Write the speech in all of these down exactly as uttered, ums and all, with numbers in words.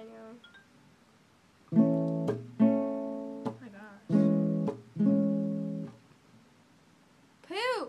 know. Oh my gosh. Pooh!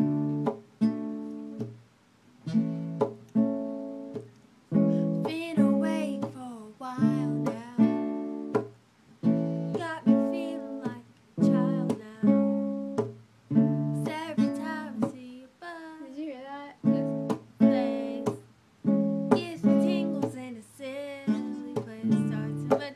Been away for a while now. Got me feeling like a child now. 'Cause every time I see your Did you hear that? face, gives me tingles in a silly place. Starts in my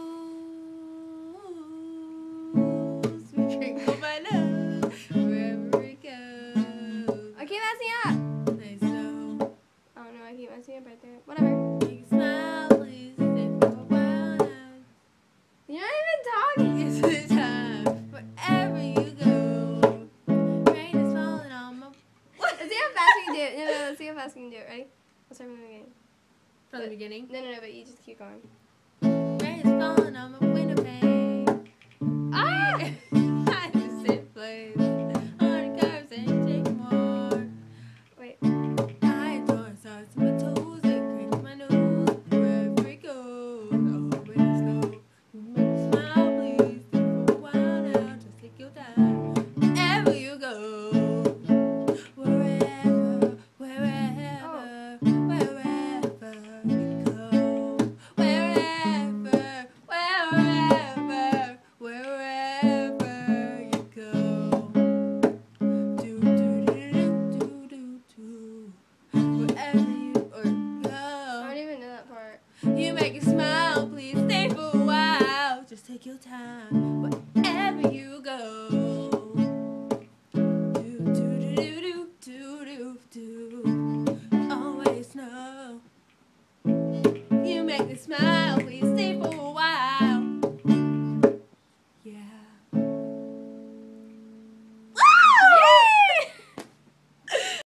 toes. We crinkle my nose wherever it goes. I keep messing up! They so Oh no, I keep messing up right there. Whatever. make you smile, please. Stay for a while now. You're not even talking! It's the time wherever you go. Rain is falling on my. Let's see how fast we can do it. No, no, let's see how fast we can do it. Ready? Let's start from the beginning. From the beginning. No, no, no, but you just keep going. Rain is falling on my window pane. Ah! I just sit place on the curves and take more. Wait. I adore starts to my toes and crinkle my nose wherever it goes. Always slow. You make me smile, please. Stay for a while now. Just take your time. Wherever you go. Wherever, wherever, wherever you go. Wherever, wherever, wherever you go. Do do do do do do. Wherever you or I go. don't even know that part. You make me smile, please stay for a while. Just take your time.